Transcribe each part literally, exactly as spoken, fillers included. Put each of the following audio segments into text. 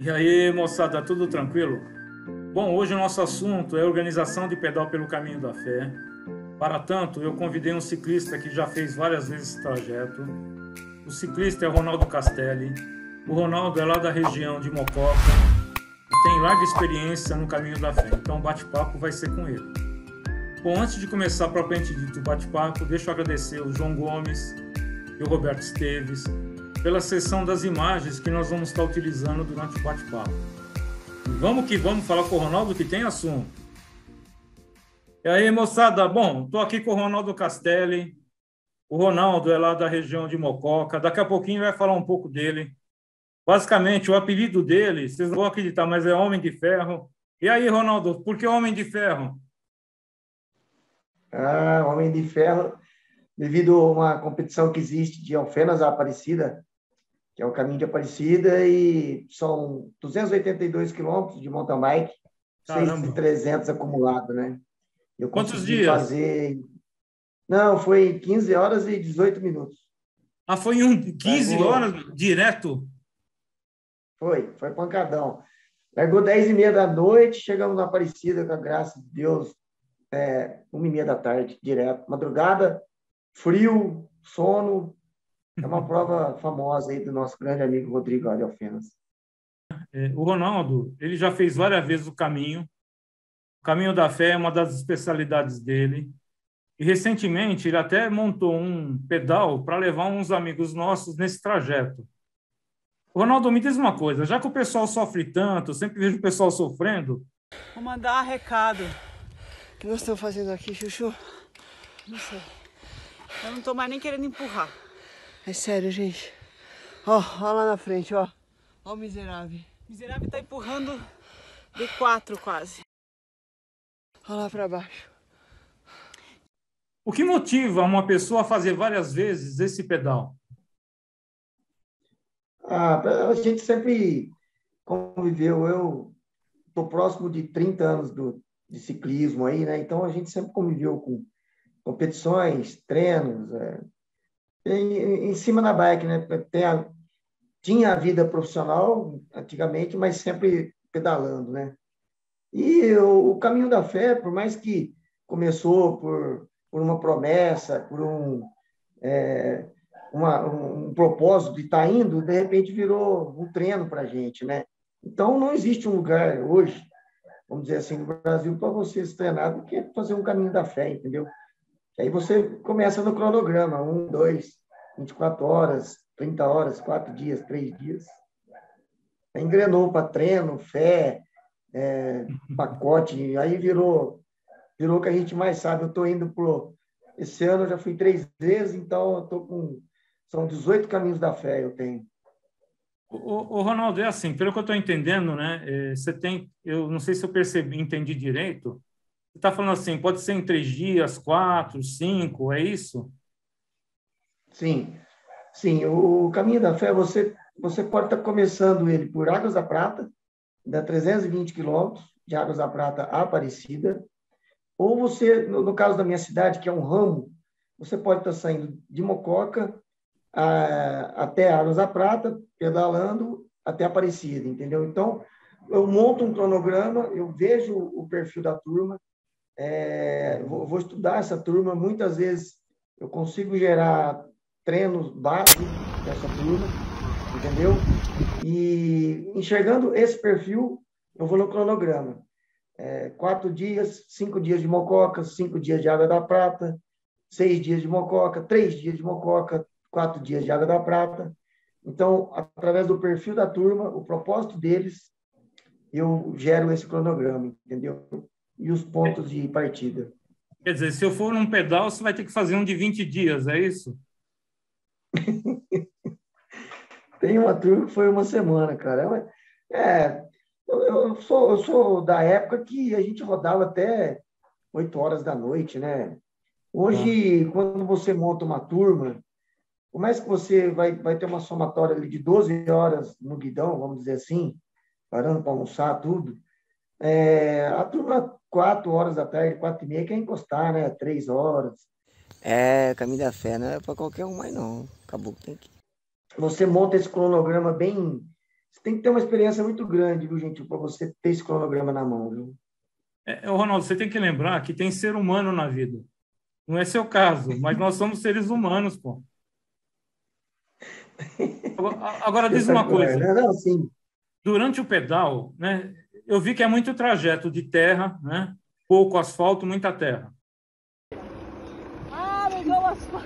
E aí, moçada, tudo tranquilo? Bom, hoje o nosso assunto é organização de pedal pelo caminho da fé. Para tanto, eu convidei um ciclista que já fez várias vezes esse trajeto. O ciclista é o Ronaldo Castelli. O Ronaldo é lá da região de Mococa e tem larga experiência no caminho da fé, então o bate-papo vai ser com ele. Bom, antes de começar propriamente dito o bate-papo, deixa eu agradecer o João Gomes e o Roberto Esteves pela sessão das imagens que nós vamos estar utilizando durante o bate-papo. E vamos que vamos falar com o Ronaldo, que tem assunto. E aí, moçada, bom, estou aqui com o Ronaldo Castelli. O Ronaldo é lá da região de Mococa. Daqui a pouquinho vai falar um pouco dele. Basicamente, o apelido dele, vocês não vão acreditar, mas é Homem de Ferro. E aí, Ronaldo, por que Homem de Ferro? Ah, Homem de Ferro, devido a uma competição que existe de Alfenas à Aparecida, que é o caminho de Aparecida, e são duzentos e oitenta e dois quilômetros de mountain bike, seis mil e Caramba. trezentos acumulado, né? Eu Quantos consegui dias? fazer... Não, foi quinze horas e dezoito minutos. Ah, foi em um, quinze horas Largou, direto? foi, foi pancadão. Largou dez e meia da noite, chegamos na Aparecida, com a graça de Deus, é, uma e meia da tarde, direto. Madrugada, frio, sono. É uma prova famosa aí do nosso grande amigo Rodrigo Alfenas. É, o Ronaldo, ele já fez várias vezes o caminho. O caminho da fé é uma das especialidades dele. E recentemente ele até montou um pedal para levar uns amigos nossos nesse trajeto. Ronaldo, me diz uma coisa, já que o pessoal sofre tanto, eu sempre vejo o pessoal sofrendo. Vou mandar recado. O que nós estamos fazendo aqui, Chuchu? Não sei. Eu não tô mais nem querendo empurrar. É sério, gente. Ó, ó lá na frente, ó. Ó o miserável. O miserável tá empurrando D quatro quase. Ó lá pra baixo. O que motiva uma pessoa a fazer várias vezes esse pedal? Ah, a gente sempre conviveu, eu estou próximo de trinta anos do, de ciclismo aí, né? Então a gente sempre conviveu com competições, treinos, é, em, em cima da bike, né? Tem a, tinha a vida profissional antigamente, mas sempre pedalando, né? E o, o caminho da fé, por mais que começou por, por uma promessa, por um, é, uma, um, um propósito de estar indo, de repente virou um treino para a gente, né? Então, não existe um lugar hoje, vamos dizer assim, no Brasil, para você se treinar do que fazer um caminho da fé, entendeu? Aí você começa no cronograma, um, dois, vinte e quatro horas, trinta horas, quatro dias, três dias. Aí engrenou para treino, fé, é, pacote, aí virou, virou o que a gente mais sabe. Eu estou indo pro. Esse ano eu já fui três vezes, então eu estou com. São dezoito caminhos da fé eu tenho. O, o Ronaldo, é assim, pelo que eu estou entendendo, né? é, Você tem, eu não sei se eu percebi, entendi direito. Você está falando assim, pode ser em três dias, quatro, cinco, é isso? Sim, sim. O caminho da fé, você, você pode estar começando ele por Águas da Prata, dá trezentos e vinte quilômetros, de Águas da Prata a Aparecida, ou você, no, no caso da minha cidade, que é um ramo, você pode estar saindo de Mococa a, até Águas da Prata, pedalando até Aparecida, entendeu? Então, eu monto um cronograma, eu vejo o perfil da turma, é, vou, vou estudar essa turma, muitas vezes eu consigo gerar treinos básicos dessa turma, entendeu? E enxergando esse perfil, eu vou no cronograma. É, quatro dias, cinco dias de Mococa, cinco dias de Água da Prata, seis dias de Mococa, três dias de Mococa, quatro dias de Água da Prata. Então, através do perfil da turma, o propósito deles, eu gero esse cronograma, entendeu? E os pontos de partida. Quer dizer, se eu for num pedal, você vai ter que fazer um de vinte dias, é isso? Tem uma turma que foi uma semana, cara. É, eu, eu sou, eu sou da época que a gente rodava até oito horas da noite, né? Tá. Hoje, quando você monta uma turma, por mais que você vai, vai ter uma somatória ali de doze horas no guidão, vamos dizer assim, parando para almoçar, tudo, é, a turma, quatro horas da tarde, quatro e meia, quer encostar, né? Três horas. É, caminho da fé não é para qualquer um mais, não. Acabou que tem que. Você monta esse cronograma bem, você tem que ter uma experiência muito grande, viu, gente, para você ter esse cronograma na mão, viu? É, Ronaldo, você tem que lembrar que tem ser humano na vida. Não é seu caso, mas nós somos seres humanos, pô. Agora, agora diz uma coisa. Não, não, sim. Durante o pedal, né, eu vi que é muito trajeto de terra, né, pouco asfalto, muita terra. Ah, legal o asfalto.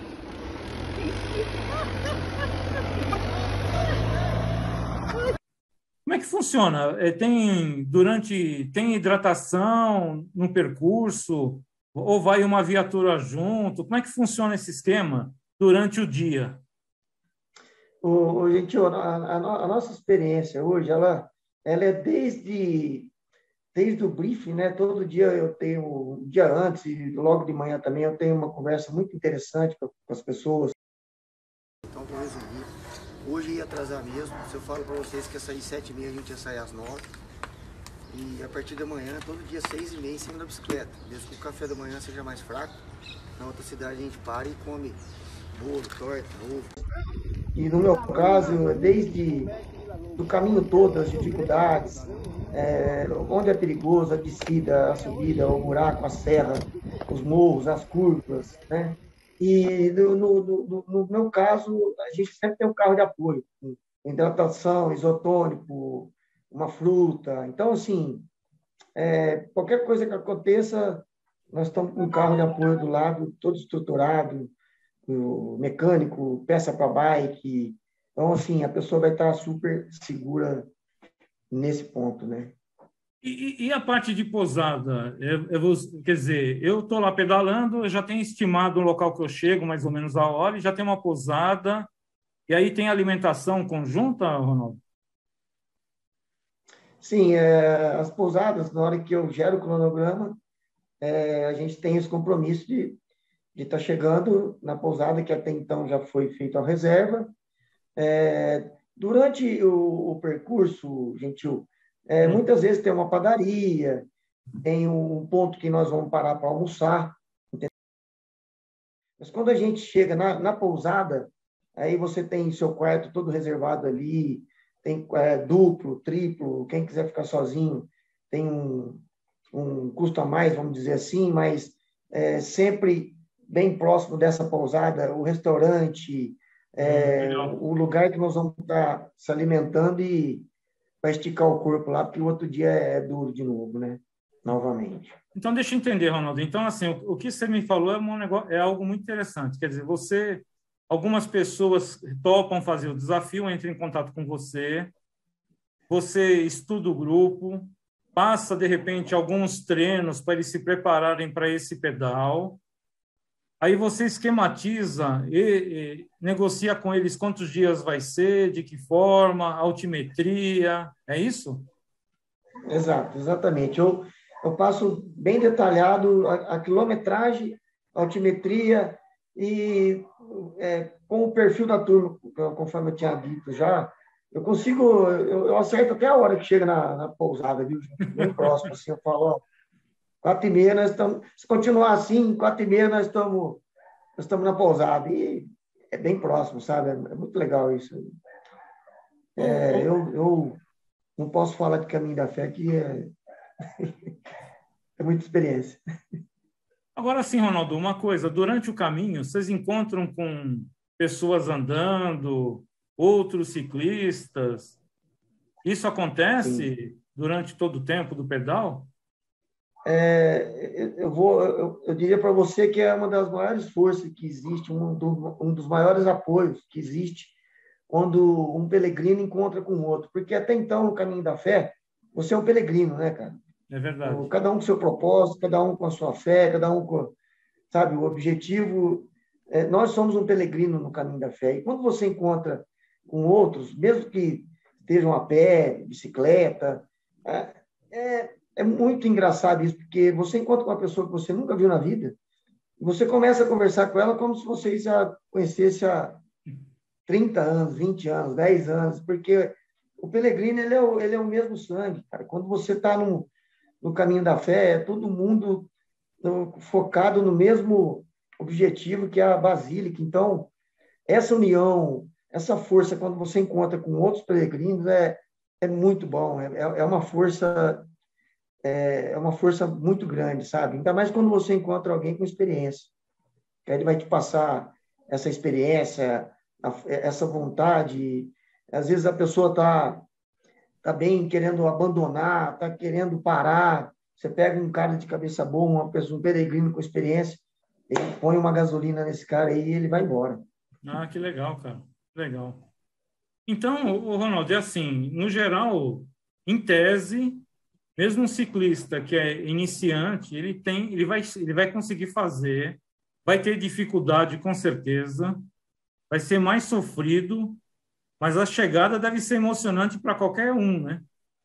Como é que funciona? É, tem durante tem hidratação no percurso ou vai uma viatura junto? Como é que funciona esse esquema durante o dia? O, o, gente, a, a, a nossa experiência hoje, ela, ela é desde, desde o briefing, né? Todo dia eu tenho, um dia antes e logo de manhã também, eu tenho uma conversa muito interessante com, com as pessoas. Então, para resumir, hoje ia atrasar mesmo. Se eu falo para vocês que ia sair sete e meia, a gente ia sair às nove. E a partir da manhã, todo dia seis e meia em cima da bicicleta. Desde que o café da manhã seja mais fraco, na outra cidade a gente para e come bolo, torta, ovo. E no meu caso, desde o caminho todo, as dificuldades, é, onde é perigoso, a descida, a subida, o buraco, a serra, os morros, as curvas, né? E no, no, no, no meu caso, a gente sempre tem um carro de apoio, hidratação, isotônico, uma fruta. Então, assim, é, qualquer coisa que aconteça, nós estamos com um carro de apoio do lado, todo estruturado, o mecânico, peça para bike. Então, assim, a pessoa vai estar super segura nesse ponto, né? E, e a parte de pousada? Eu, eu vou, quer dizer, eu estou lá pedalando, eu já tenho estimado o local que eu chego, mais ou menos a hora, e já tem uma pousada, e aí tem alimentação conjunta, Ronaldo? Sim, é, as pousadas, na hora que eu gero o cronograma, é, a gente tem esse compromisso de de estar chegando na pousada, que até então já foi feita a reserva. É, durante o, o percurso, Gentil, é, muitas vezes tem uma padaria, tem um ponto que nós vamos parar para almoçar. Entendeu? Mas quando a gente chega na, na pousada, aí você tem seu quarto todo reservado ali, tem é, duplo, triplo, quem quiser ficar sozinho tem um, um custo a mais, vamos dizer assim, mas é, sempre bem próximo dessa pousada, o restaurante, é, o lugar que nós vamos estar se alimentando e vai esticar o corpo lá, porque o outro dia é duro de novo, né? Novamente. Então, deixa eu entender, Ronaldo. Então, assim, o, o que você me falou é, um negócio, é algo muito interessante. Quer dizer, você, algumas pessoas topam fazer o desafio, entram em contato com você, você estuda o grupo, passa, de repente, alguns treinos para eles se prepararem para esse pedal. Aí você esquematiza e, e negocia com eles quantos dias vai ser, de que forma, altimetria, é isso? Exato, exatamente. Eu, eu passo bem detalhado a, a quilometragem, a altimetria e é, com o perfil da turma, conforme eu tinha dito já, eu consigo, eu, eu acerto até a hora que chega na, na pousada, viu? Bem próximo, assim, eu falo, ó, quatro e meia nós estamos, se continuar assim, quatro e meia nós estamos, nós estamos na pousada. E é bem próximo, sabe? É muito legal isso. É, eu, eu não posso falar de caminho da fé, que é, é muita experiência. Agora sim, Ronaldo, uma coisa, durante o caminho, vocês encontram com pessoas andando, outros ciclistas? Isso acontece Sim. durante todo o tempo do pedal? É, eu, vou, eu, eu diria para você que é uma das maiores forças que existe, um, do, um dos maiores apoios que existe quando um pelegrino encontra com o outro. Porque até então, no caminho da fé, você é um pelegrino, né, cara? É verdade. Cada um com seu propósito, cada um com a sua fé, cada um com, sabe, o objetivo. É, nós somos um pelegrino no caminho da fé. E quando você encontra com outros, mesmo que estejam a pé, bicicleta, é, é, é muito engraçado isso, porque você encontra com uma pessoa que você nunca viu na vida, e você começa a conversar com ela como se vocês já conhecessem há trinta anos, vinte anos, dez anos, porque o pelegrino ele é o, ele é o mesmo sangue, cara. Quando você está no, no caminho da fé, é todo mundo no, focado no mesmo objetivo, que é a basílica. Então, essa união, essa força, quando você encontra com outros peregrinos, é, é muito bom, é, é uma força, é, é uma força muito grande, sabe? Ainda mais quando você encontra alguém com experiência. Que aí ele vai te passar essa experiência, a, essa vontade. Às vezes a pessoa está tá bem querendo abandonar, está querendo parar. Você pega um cara de cabeça boa, uma pessoa, um peregrino com experiência, ele põe uma gasolina nesse cara aí e ele vai embora. Ah, que legal, cara. Legal. Então, o Ronaldo, é assim, no geral, em tese, mesmo um ciclista que é iniciante, ele tem, ele vai, ele vai conseguir fazer, vai ter dificuldade com certeza, vai ser mais sofrido, mas a chegada deve ser emocionante para qualquer um, né?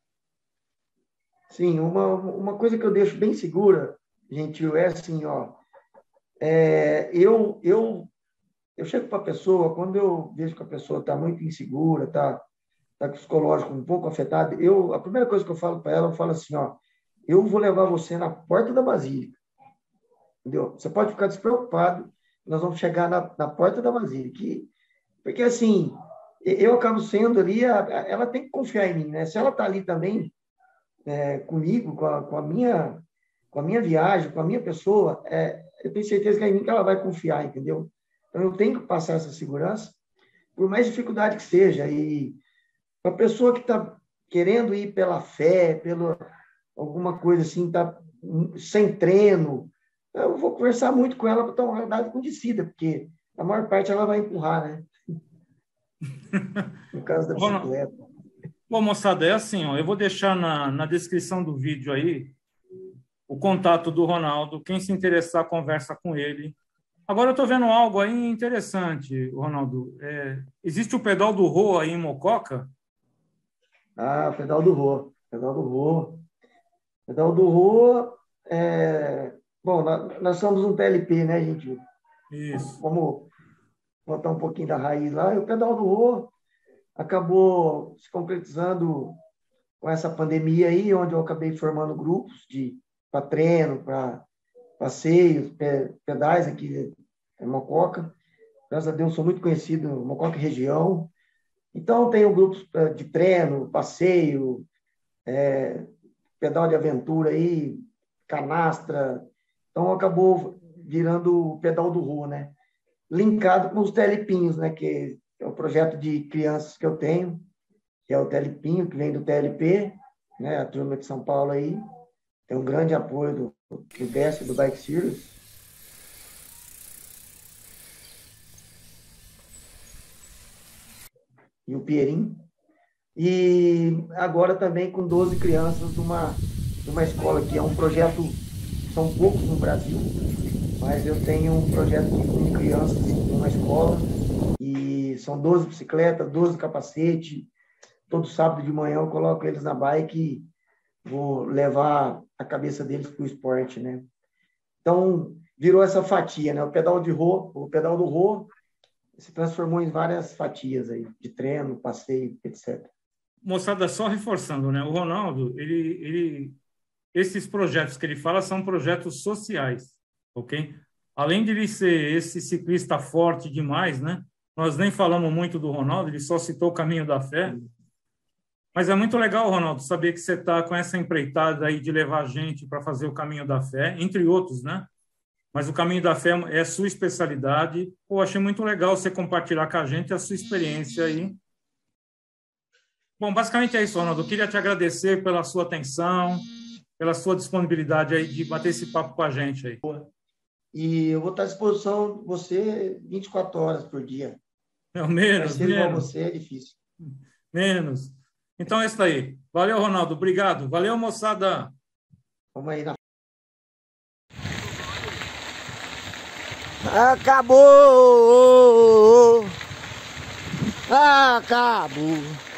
Sim, uma, uma coisa que eu deixo bem segura, gentil, é assim, ó, é, eu, eu, eu chego para a pessoa, quando eu vejo que a pessoa está muito insegura, está tá com o psicológico um pouco afetado, eu, a primeira coisa que eu falo para ela, eu falo assim, ó, eu vou levar você na porta da Basílica, entendeu? Você pode ficar despreocupado, nós vamos chegar na, na porta da Basílica, que, porque assim, eu acabo sendo ali, a, a, ela tem que confiar em mim, né? Se ela está ali também, é, comigo, com a, com a minha, com a minha viagem, com a minha pessoa, é, eu tenho certeza que é em mim que ela vai confiar, entendeu? Então eu tenho que passar essa segurança, por mais dificuldade que seja, e para a pessoa que está querendo ir pela fé, pela alguma coisa assim, está sem treino, eu vou conversar muito com ela para tomar cuidado com descida, porque a maior parte ela vai empurrar, né? No caso da bicicleta. Bom, moçada, é assim, ó, eu vou deixar na, na descrição do vídeo aí o contato do Ronaldo. Quem se interessar, conversa com ele. Agora eu estou vendo algo aí interessante, Ronaldo. É, existe o pedal do Rô aí em Mococa? Ah, pedal do Rô. Pedal do Rô. Pedal do Rô, é... bom, nós, nós somos um P L P, né, gente? Isso. Vamos botar um pouquinho da raiz lá. E o pedal do Rô acabou se concretizando com essa pandemia aí, onde eu acabei formando grupos de para treino, para passeios, pedais aqui em Mococa. Graças a Deus, sou muito conhecido em Mococa e região. Então, tenho grupos de treino, passeio, é, pedal de aventura aí, canastra. Então, acabou virando o pedal do Rô, né? Linkado com os telepinhos, né? Que é o projeto de crianças que eu tenho, que é o Telepinho, que vem do T L P, né? A turma de São Paulo aí. Tem um grande apoio do, do D E S, do Bike Series. E o Pierin. E agora também com doze crianças de uma, de uma escola, que é um projeto, são poucos no Brasil, mas eu tenho um projeto com crianças em uma escola, e são doze bicicletas, doze capacetes. Todo sábado de manhã eu coloco eles na bike e vou levar a cabeça deles para o esporte, né? Então, virou essa fatia, né? O pedal de Rô, o pedal do Rô se transformou em várias fatias aí, de treino, passeio, etcétera. Moçada, só reforçando, né? O Ronaldo, ele, ele, esses projetos que ele fala são projetos sociais, ok? Além de ele ser esse ciclista forte demais, né? Nós nem falamos muito do Ronaldo, ele só citou o Caminho da Fé. Mas é muito legal, Ronaldo, saber que você está com essa empreitada aí de levar a gente para fazer o Caminho da Fé, entre outros, né? Mas o Caminho da Fé é a sua especialidade. Pô, achei muito legal você compartilhar com a gente a sua experiência aí. Bom, basicamente é isso, Ronaldo. Eu queria te agradecer pela sua atenção, pela sua disponibilidade aí de bater esse papo com a gente aí. E eu vou estar à disposição de você vinte e quatro horas por dia. Não, menos, Parceiro igual menos. você é difícil. Menos. Então é isso aí. Valeu, Ronaldo. Obrigado. Valeu, moçada. Vamos aí na... Acabou! Acabou!